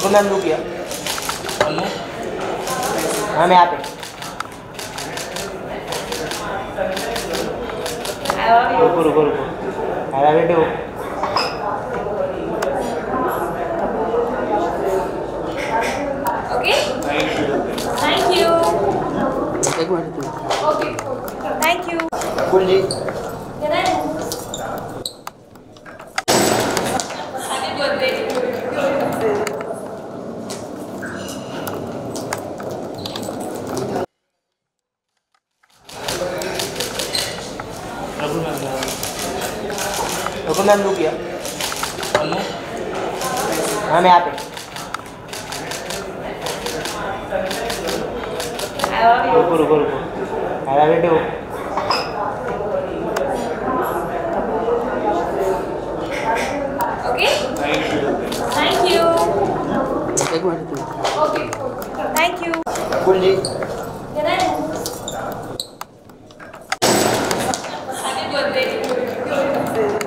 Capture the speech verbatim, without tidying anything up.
रुको मैम, रुकिए। मैम यहाँ पे रुको रुको रुको आया बेटे हो। Okay? Thank you. Thank you. एक minute. Okay. Thank you. Rakul ji, Can I move? Happy birthday. रुको मैम, रुकिए। मैम यहाँ पे रुको रुको रुको आया बेटे हो। Okay? Thank you. Thank you. एक minute. Okay. Thank you. Rakul ji, Can I move? Happy birthday.